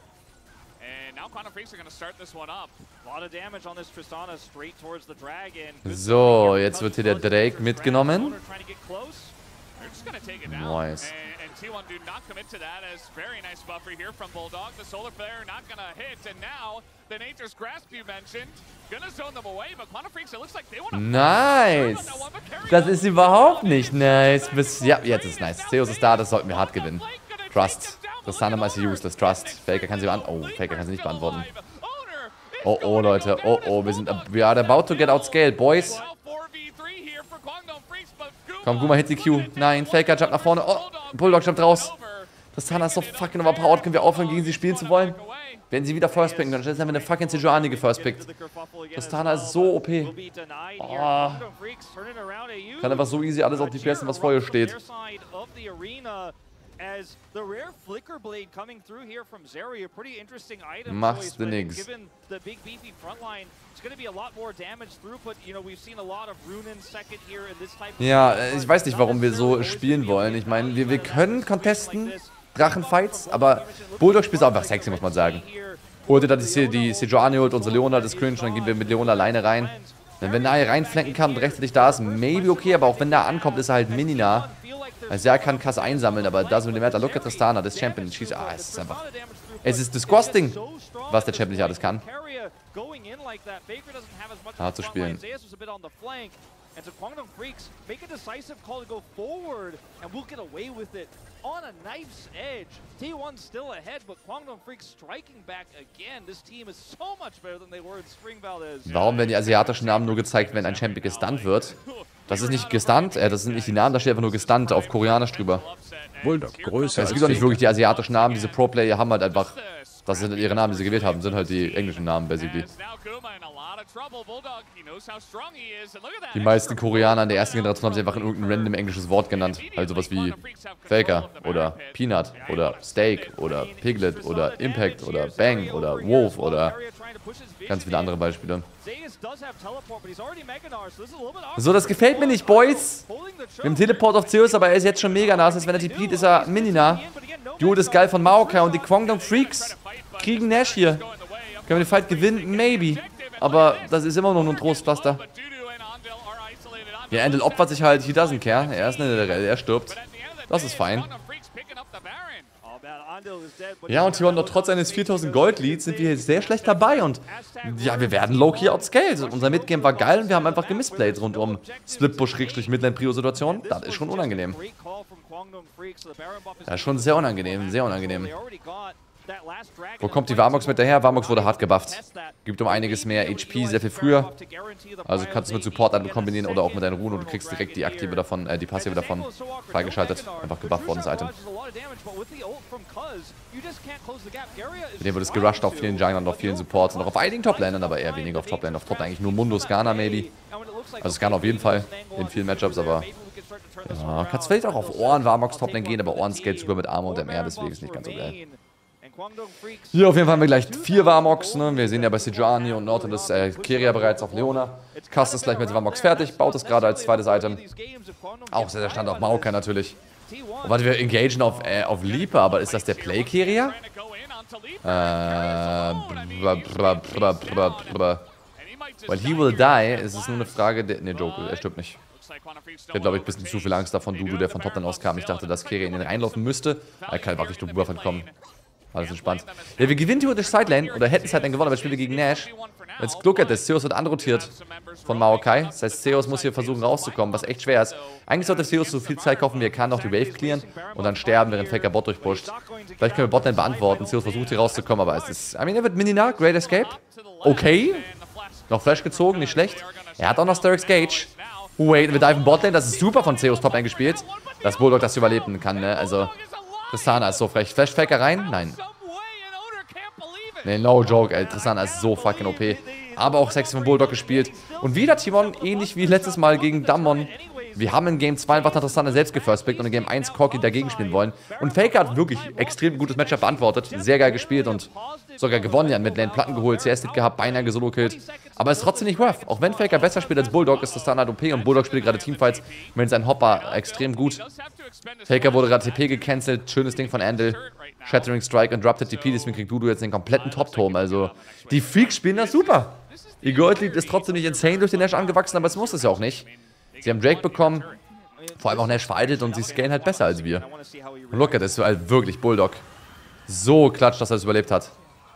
So, jetzt wird hier der Drake mitgenommen. Nice. Nice. Das ist überhaupt nicht nice. Bis, ja, jetzt ist nice. Zeus ist da, das sollten wir hart gewinnen. Trust. Tristana ist useless. Trust. Faker kann sie beantworten. Oh, Faker kann sie nicht beantworten. Oh, oh, Leute. Oh, oh. Wir sind we are about to get outscaled, boys. Komm, Guma hit die Q. Nein, Faker jumpt nach vorne. Oh, Bulldog jumpt raus. Tristana ist so fucking overpowered. Können wir aufhören, gegen sie spielen zu wollen? Wenn sie wieder first picken, dann haben wir eine fucking Sejuani gefirst pickt. Tristana ist so O P. Oh. Kann einfach so easy alles auf die D P S, was vor ihr steht. Machst du nix. Ja, ich weiß nicht, warum wir so spielen wollen. Ich meine, wir, wir können contesten, Drachenfights, aber Bulldog spielt einfach sexy, muss man sagen. Holt ihr da die, die Sejuani, holt unsere Leona, das cringe, und dann gehen wir mit Leona alleine rein. Denn wenn Nai reinflanken kann und rechtzeitig da ist, maybe okay, aber auch wenn der ankommt, ist er halt mini nah. Also er kann krass einsammeln, aber da sind wir mit dem Look at Tristana, das Champion, schießt. Ah, es ist einfach. Es ist disgusting, was der Champion nicht alles kann. Hart zu spielen. And so Kwangdong Freaks make a decisive call to go forward, and we'll get away with it on a knife's edge. T one still ahead, but Kwangdong Freaks striking back again. This team is so much better than they were in Spring Valdez. Warum werden die asiatischen Namen nur gezeigt, wenn ein Champion gestunt wird? Das ist nicht gestunt, äh, das sind nicht die Namen, da steht einfach nur gestunt auf Koreanisch drüber. Bulldog größer. Es gibt auch nicht wirklich die asiatischen Namen, diese Pro-Player haben halt einfach, das sind ihre Namen, die sie gewählt haben, sind halt die englischen Namen, basically. Die meisten Koreaner in der ersten Generation haben sie einfach in irgendein random englisches Wort genannt. Also sowas wie Faker oder Peanut oder Steak oder Piglet oder Impact oder Bang oder Wolf oder ganz viele andere Beispiele. So, das gefällt mir nicht, Boys. Wir haben Teleport auf Zeus, aber er ist jetzt schon mega nah. Das heißt, wenn er T P't, ist er mini nah. Dude ist geil von Maokai und die Kwangdong Freaks kriegen Nash hier. Können wir den Fight gewinnen? Maybe. Aber das ist immer noch nur ein Trostpflaster. Ja, Andal opfert sich halt, he doesn't care. Er ist eine L R, er stirbt. Das ist fein. Ja, und hier noch trotz eines viertausend Gold-Leads sind wir hier sehr schlecht dabei und ja, wir werden low-key outscaled. Unser Midgame war geil und wir haben einfach gemisplayt rund um Split-Push-Midlane-Prio-Situation. Das ist schon unangenehm. Das ist schon sehr unangenehm, sehr unangenehm. Wo kommt die Warmox mit daher? Warmox wurde hart gebufft. Gibt um einiges mehr H P, sehr viel früher. Also kannst du mit Support kombinieren oder auch mit deinen Runen und du kriegst direkt die aktive davon, äh, die passive davon freigeschaltet. Einfach gebufft worden, das Item. Mit dem wird es gerusht auf vielen Junglern und auf vielen Supports und auch auf einigen Toplanern, aber eher weniger auf Toplanern. Auf Top eigentlich nur Mundo, Skana maybe. Also Skana auf jeden Fall in vielen Matchups, aber ja, kannst vielleicht auch auf Ohren Warmox Toplane gehen, aber Ohren scale sogar mit Armor und M R, deswegen ist nicht ganz so geil. Hier auf jeden Fall haben wir gleich vier Warmox, ne? Wir sehen ja bei Sejuani und Norton ist äh, Keria bereits auf Leona. Cast ist gleich mit Warmox fertig, baut es gerade als zweites Item. Auch sehr, sehr stand auf Maokai natürlich. Und warte, wir engagen auf, äh, auf Leaper, aber ist das der Play Keria? Äh, Weil he will die, ist es nur eine Frage der. Ne, Joke, er stirbt nicht. Ich hätte, glaube ich, ein bisschen zu viel Angst davon, Dudu, der von Top dann auskam. Ich dachte, dass Keria in den reinlaufen müsste. Er kann einfach Richtung Buff entkommen. Alles entspannt. Ja, wir gewinnen theoretisch Sidelane oder hätten Sidelane gewonnen, aber spielen wir gegen Nash. Jetzt Glück hat es. Zeus wird anrotiert von Maokai. Das heißt, Zeus muss hier versuchen rauszukommen, was echt schwer ist. Eigentlich sollte Zeus so viel Zeit kaufen, wie er kann, noch die Wave clearen und dann sterben, während Faker Bot durchpusht. Vielleicht können wir Botlane beantworten. Zeus versucht hier rauszukommen, aber es ist. I mean, er wird Minina, Great Escape. Okay. Noch Flash gezogen, nicht schlecht. Er hat auch noch Sterix Gage. Wait, wir diven Botlane, das ist super von Zeus Top eingespielt. Dass Bulldog das überleben kann, ne? Also. Tristana ist so frech. Flash Faker rein? Nein. Ne, no joke, ey. Tristana ist so fucking O P. Aber auch sexy von Bulldog gespielt. Und wieder Timon, ähnlich wie letztes Mal gegen Damwon. Wir haben in Game zwei einfach Tristana selbst gefirstpickt und in Game eins Corki dagegen spielen wollen. Und Faker hat wirklich extrem gutes Matchup beantwortet. Sehr geil gespielt und sogar gewonnen. Ja, mit Lane Platten geholt, C S-Hit gehabt, beinahe gesolo-killt. Aber es ist trotzdem nicht worth. Auch wenn Faker besser spielt als Bulldog, ist Tristana O P und Bulldog spielt gerade Teamfights mit seinem Hopper extrem gut. Faker wurde gerade T P gecancelt. Schönes Ding von Andal. Shattering Strike und Dropped T P, deswegen kriegt Dudu jetzt den kompletten Top-Turm. Also, die Freaks spielen das super. Die Gold-Lead ist trotzdem nicht insane durch den Nash angewachsen, aber es muss es ja auch nicht. Sie haben Drake bekommen, vor allem auch Nash vereitelt und sie scalen halt besser als wir. Und look at this, halt wirklich Bulldog. So klatsch, dass er es überlebt hat.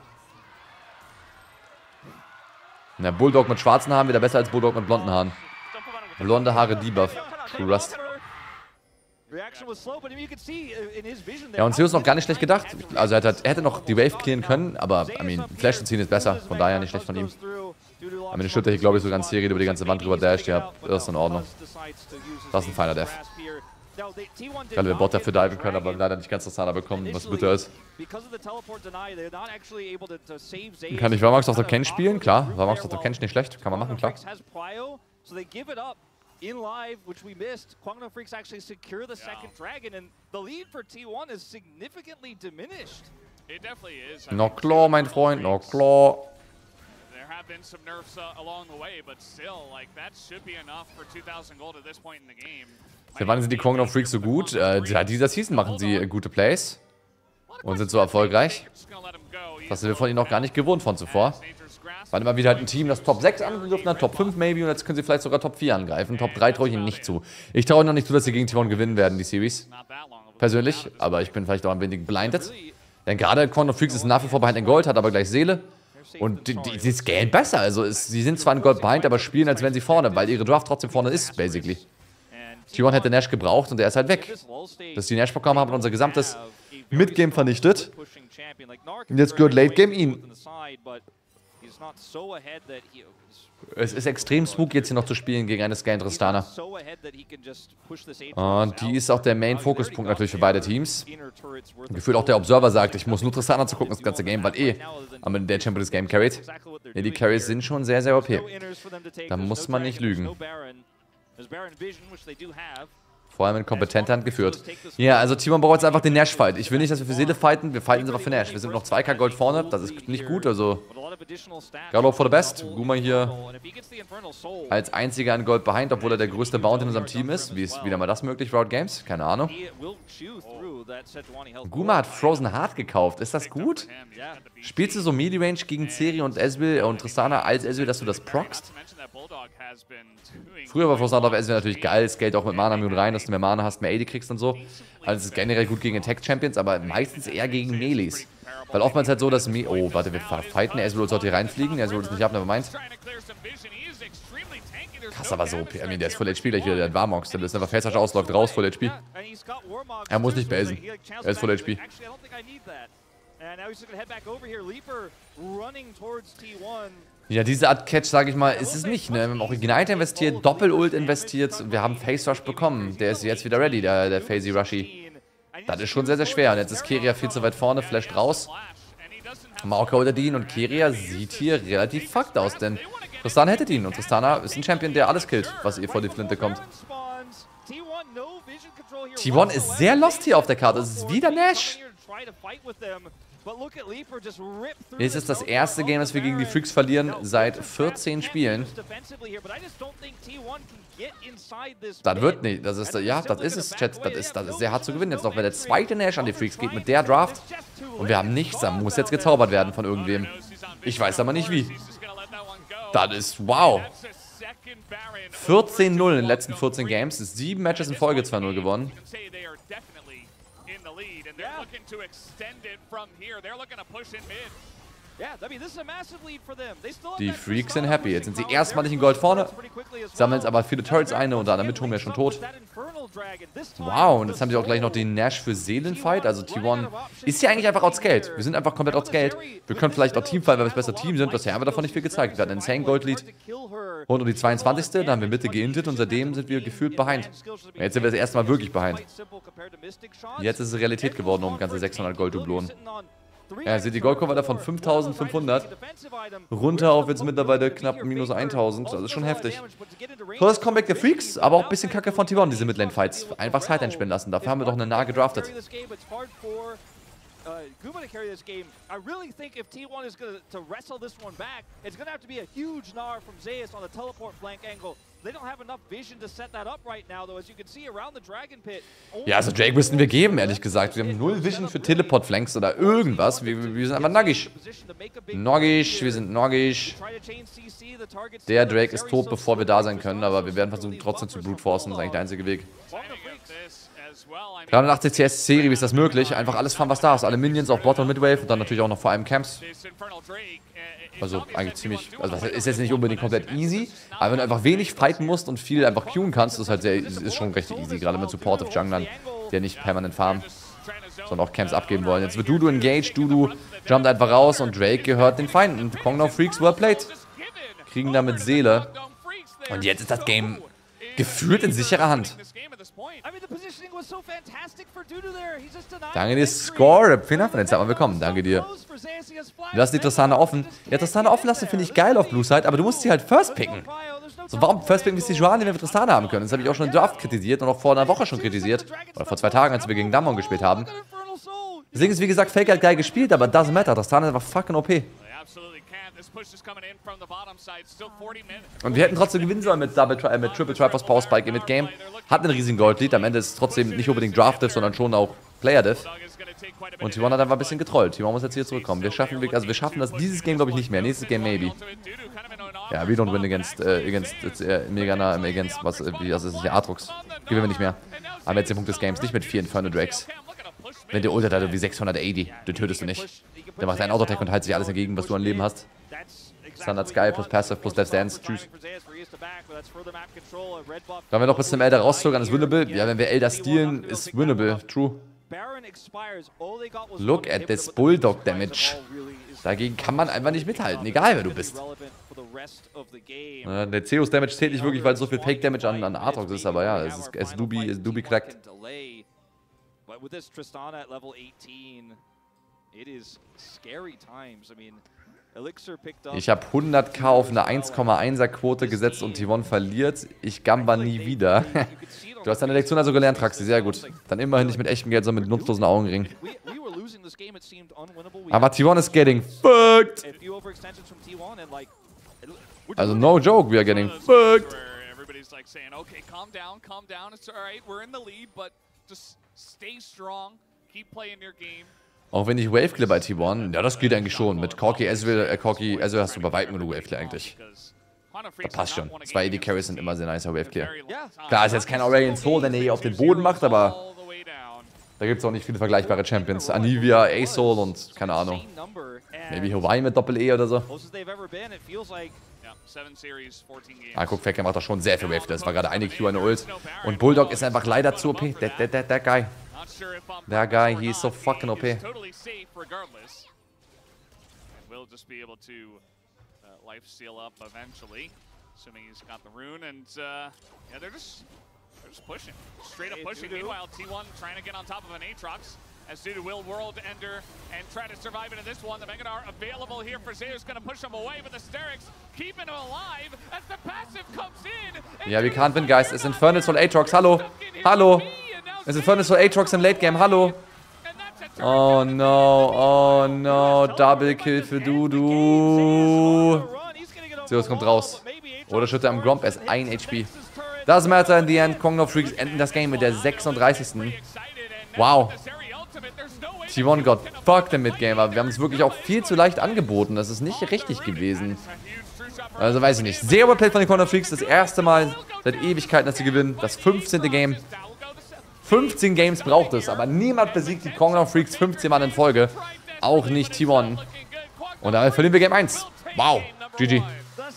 Na, Bulldog mit schwarzen Haaren wieder besser als Bulldog mit blonden Haaren. Blonde Haare Debuff. Trust. Ja, und Zeus noch gar nicht schlecht gedacht. Also er, hat, er hätte noch die Wave clearen können, aber, I mean, Flash zu ziehen ist besser. Von daher nicht schlecht von ihm. Aber den Schütter hier, glaube ich, so ganz Serie über die ganze Wand drüber dasht. Ja, das ist in Ordnung. Das ist ein feiner Death. Weil wir Bot dafür diven können, aber leider nicht ganz das Zahler bekommen, was bitter ist. Kann ich Warmox auf der Ken spielen? Klar, Warmox auf der Ken ist nicht schlecht. Kann man machen, klar. In live, which we missed, Kwangdong Freaks actually secure the second dragon, and the lead for T one is significantly diminished. It definitely is. No claw, mein Freund, no claw. There have been some nerfs uh, along the way, but still, like that should be enough for two thousand gold at this point in the game. Für wann sind die Kwangdong Freaks so gut? Äh, ja, dieser Season machen sie äh, gute Plays und sind so erfolgreich. Das sind wir von ihnen noch gar nicht gewohnt von zuvor. War immer wieder halt ein Team, das Top sechs angegriffen hat, Top fünf maybe, und jetzt können sie vielleicht sogar Top vier angreifen. Top drei traue ich ihnen nicht zu. Ich traue ihnen noch nicht zu, dass sie gegen T eins gewinnen werden, die Series. Persönlich, aber ich bin vielleicht auch ein wenig blinded. Denn gerade Quantum Freaks ist nach wie vor behind in Gold, hat aber gleich Seele. Und die, die, die scalen besser. Also es, sie sind zwar in Gold behind, aber spielen, als wären sie vorne, weil ihre Draft trotzdem vorne ist, basically. T eins hätte Nash gebraucht und der ist halt weg. Dass die Nash bekommen haben, hat unser gesamtes Midgame vernichtet. Und jetzt gehört Late Game ihnen. Es ist extrem spooky, jetzt hier noch zu spielen gegen eine Scan Tristana. Und die ist auch der Main-Fokuspunkt natürlich für beide Teams. Gefühlt auch der Observer sagt, ich muss nur Tristana zu gucken, das ganze Game, weil eh am Ende der Champion das Game carried. Ja, die Carries sind schon sehr, sehr O P. Da muss man nicht lügen. Vor allem in kompetenter Hand geführt. Ja, also T eins braucht jetzt einfach den Nash-Fight. Ich will nicht, dass wir für Seele fighten, wir fighten einfach für Nash. Wir sind noch zwei K Gold vorne, das ist nicht gut, also Gallo for the best. Guma hier als einziger in Gold behind, obwohl er der größte Bounty in unserem Team ist. Wie ist wieder mal das möglich, Route Games? Keine Ahnung. Guma hat Frozen Heart gekauft, ist das gut? Spielst du so Midi-Range gegen Ceri und Ezreal und Tristana als Ezreal, dass du das proccst? Früher war Frozen Heart auf Ezreal natürlich geil, Skate auch mit Mana Mune rein, dass du mehr Mana hast, mehr A D kriegst und so. Also es ist generell gut gegen Attack-Champions, aber meistens eher gegen Melees. Weil oftmals halt so, dass Me... Oh, warte, wir fighten. Ezreal sollte hier reinfliegen. Ezreal ist nicht ab, never mind. Krass, aber so O P. I mean, der ist voll H P gleich wieder. Der hat Warmox. Der ist einfach Face ausläuft, raus, voll H P. Er muss nicht basen. Er ist voll H P. Ja, diese Art Catch, sage ich mal, ist es nicht. Ne? Wir haben auch Ignite investiert, Doppel-Ult investiert. Wir haben Face Rush bekommen. Der ist jetzt wieder ready, der, der Phasey Rushy. Das ist schon sehr, sehr schwer. Und jetzt ist Keria viel zu weit vorne, flasht raus. Maoka oder Dean und Keria sieht hier relativ fucked aus, denn Tristana hätte ihn und Tristana ist ein Champion, der alles killt, was ihr vor die Flinte kommt. T eins ist sehr lost hier auf der Karte. Es ist wieder Nash. Jetzt ist das erste Game, das wir gegen die Freaks verlieren, seit vierzehn Spielen. Das wird nicht. Das ist, ja, das ist es, Chat. Das ist, das ist sehr hart zu gewinnen jetzt noch, wenn der zweite Nash an die Freaks geht mit der Draft. Und wir haben nichts. Da muss jetzt gezaubert werden von irgendwem. Ich weiß aber nicht wie. Das ist, wow. vierzehn null in den letzten vierzehn Games. Ist sieben Matches in Folge zwei null gewonnen. Die Freaks sind happy. Jetzt sind sie erstmalig in Gold vorne. Sammeln jetzt aber viele Turrets ein und dann damit tun wir schon tot. Wow, und jetzt haben sie auch gleich noch den Nash für Seelenfight. Also T eins ist ja eigentlich einfach outscaled. Wir sind einfach komplett outscaled. Wir können vielleicht auch Teamfight, weil wir das beste Team sind. Bisher haben wir davon nicht viel gezeigt. Wir hatten einen insane Gold-Lead. Rund um die zweiundzwanzigste. Da haben wir Mitte geintet und seitdem sind wir gefühlt behind. Und jetzt sind wir das erste Mal wirklich behind. Jetzt ist es Realität geworden, um ganze sechshundert Gold-Dublonen. Ja, seht die Goldkurve da von fünftausendfünfhundert runter auf jetzt mittlerweile knapp minus eintausend. Das ist schon heftig. So, das Comeback der Freaks, aber auch ein bisschen Kacke von T eins, diese Midlane-Fights. Einfach Zeit entspinnen lassen. Dafür haben wir doch eine nah gedraftet. Uh, Guma to carry this game. I really think if T eins is going to wrestle this one back, it's going to have to be a huge gnar from Zeus on the teleport flank angle. They don't have enough vision to set that up right now, though, as you can see around the Dragon Pit. Ja, also Drake müssten wir geben, ehrlich gesagt. Wir haben null Vision für Teleport-Flanks oder irgendwas. Wir, wir sind einfach nuggish. Noggish, wir sind noggish. Der Drake ist tot, bevor wir da sein können, aber wir werden versuchen, trotzdem zu brute forcen. Das ist eigentlich der einzige Weg. dreihundertachtzig C S Serie, wie ist das möglich? Einfach alles fahren, was da ist. Alle Minions, auch Bot und Midwave und dann natürlich auch noch vor allem Camps. Also eigentlich ziemlich, also das ist jetzt nicht unbedingt komplett easy, aber wenn du einfach wenig fighten musst und viel einfach queuen kannst, ist halt sehr, ist schon recht easy, gerade mit Supportive Junglern, der nicht permanent farmen, sondern auch Camps abgeben wollen. Jetzt wird Dudu engaged, Dudu jumpt einfach raus und Drake gehört den Feinden. Kongno Freaks well played. Kriegen damit Seele. Und jetzt ist das Game gefühlt in sicherer Hand. Danke dir, Score. Vielen Dank für den Zeit mal willkommen. Danke dir. Du hast die Tristana offen. Ja, Tristana offen lassen finde ich geil auf Blue Side, aber du musst sie halt first picken. So, warum first picken, bis die Joanne, wenn wir Tristana haben können? Das habe ich auch schon in Draft kritisiert und auch vor einer Woche schon kritisiert. Oder vor zwei Tagen, als wir gegen Damwon gespielt haben. Deswegen ist, wie gesagt, Faker hat geil gespielt, aber doesn't matter. Tristana ist einfach fucking O P. Und wir hätten trotzdem gewinnen sollen mit, Double Tri äh, mit Triple Triforce Power Spike im Mid-Game. Hat einen riesigen Gold-Lead. Am Ende ist es trotzdem nicht unbedingt Draftive, sondern schon auch Player Diff. Und T eins hat einfach ein bisschen getrollt. T eins muss jetzt hier zurückkommen. Wir schaffen, also wir schaffen das dieses Game, glaube ich, nicht mehr. Nächstes Game maybe. Ja, we don't win against, äh, against, äh, Megana, against, was, äh, wie, was ist das hier, Aatrox. Gewinnen wir nicht mehr. Haben jetzt den Punkt des Games, nicht mit vier Inferno Drakes. Wenn der Ult hat, irgendwie sechshundertachtzig, den tötest du nicht. Der macht einen Auto-Attack und heilt sich alles entgegen, was du an Leben hast. Standard Sky plus Passive plus Death Dance. Tschüss. Wenn wir noch bis zum Elder rauszögern, ist winnable. Ja, wenn wir Elder stealen, ist winnable. True. Look at this Bulldog Damage. Dagegen kann man einfach nicht mithalten, egal wer du bist. Ja, der Zeus Damage zählt nicht wirklich, weil so viel Fake Damage an, an Aatrox ist, aber ja, es ist, es ist Dubi, es ist Dubi crackt. Ich habe hunderttausend auf eine eins Komma einser Quote gesetzt und T eins verliert. Ich gamba nie wieder. Du hast deine Lektion also gelernt, Traxi, sehr gut. Dann immerhin nicht mit echtem Geld, sondern mit nutzlosen Augenringen. Aber T eins ist getting fucked. Also no joke, we are getting fucked. Auch wenn ich Waveclear bei T eins, ja, das geht eigentlich schon. Mit Corki, Ezreal, äh, Corki, Ezreal hast du bei weitem genug Waveclear eigentlich. Das passt schon. Zwei A D Carries sind immer sehr nicer Waveclear. Klar, ist jetzt kein Aurelion Soul, der hier auf den Boden macht, aber da gibt es auch nicht viele vergleichbare Champions. Anivia, A-Soul und keine Ahnung. Maybe Hawaii mit Doppel-E oder so. Ah, guck, Faker macht doch schon sehr viel Wave. Das war gerade eine Q, eine Ult. Und Bulldog ist einfach leider zu O P. Der, der, der, der Guy. Der Guy, he is so fucking O P. They're just pushing, straight up pushing. Meanwhile, T eins trying to get on top of an Aatrox as Dudu will world ender and try to survive into this one. The Megadar available here for Zeus, gonna push him away, but the Sterix keeping him alive as the passive comes in. Ja, we can't win, guys. Es ist Infernal Soul Aatrox, hallo. Hallo. Es ist Infernal Soul Aatrox im Late Game, hallo. Oh no, oh no, Double Kill für Dudu. Zeus kommt raus. Oder schüttet am Gromp, er ist ein H P. Doesn't matter in the end. Kongno Freaks enden das Game mit der sechsunddreißigsten Wow. T eins got fucked im Midgame, aber wir haben es wirklich auch viel zu leicht angeboten. Das ist nicht richtig gewesen. Also weiß ich nicht. Sehr überplayed von den Kongno Freaks. Das erste Mal seit Ewigkeiten, dass sie gewinnen. Das fünfzehnte Game. fünfzehn Games braucht es, aber niemand besiegt die Kongno Freaks fünfzehn Mal in Folge. Auch nicht T eins. Und damit verlieren wir Game eins. Wow. G G.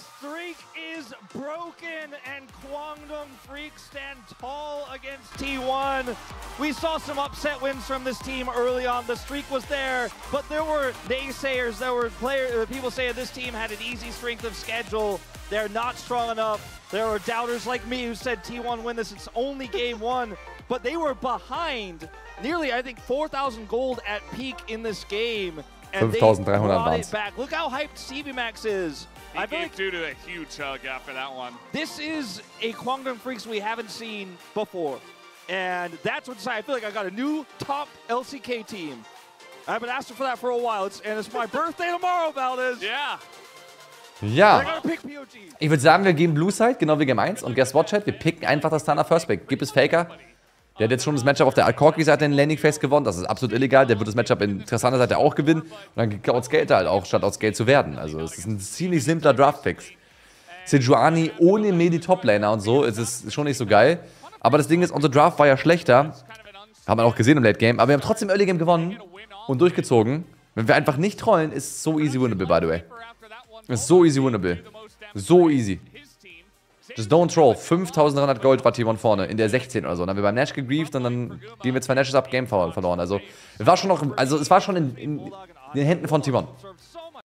Stand tall against T eins. We saw some upset wins from this team early on. The streak was there, but there were naysayers. There were players, people saying this team had an easy strength of schedule. They're not strong enough. There were doubters like me who said T eins win this. It's only game one, but they were behind nearly, I think, four thousand gold at peak in this game. And they brought it back. Look how hyped Stevie Max is. He I gave Dudu a huge hug after that one. This is a Kwangdong Freaks we haven't seen before. And that's what's I feel like I got a new top L C K team. I've been asking for that for a while. It's, and it's my birthday tomorrow, Valdez. Yeah. Ja. Ich würde sagen, wir gehen Blue Side, genau wie Game eins. Und guess what, Chat? Wir picken einfach das Tana First Pick. Gib es Faker. Der hat jetzt schon das Matchup auf der Corki-Seite in Landing Phase gewonnen. Das ist absolut illegal. Der wird das Matchup in Tristana-Seite auch gewinnen. Und dann geht Outscaled halt auch, statt Outscaled zu werden. Also es ist ein ziemlich simpler Draft-Fix. Sejuani ohne Medi-Top-Laner und so. Es ist schon nicht so geil. Aber das Ding ist, unser Draft war ja schlechter. Haben wir auch gesehen im Late-Game. Aber wir haben trotzdem Early-Game gewonnen und durchgezogen. Wenn wir einfach nicht trollen, ist es so easy winnable, by the way. Ist so easy winnable. So easy. Just don't troll. fünftausenddreihundert Gold war T eins vorne in der sechzehn oder so. Dann haben wir beim Nash gegrieft und dann gehen wir zwei Nashes ab, Game verloren. Also es war schon noch, also es war schon in, in den Händen von T eins.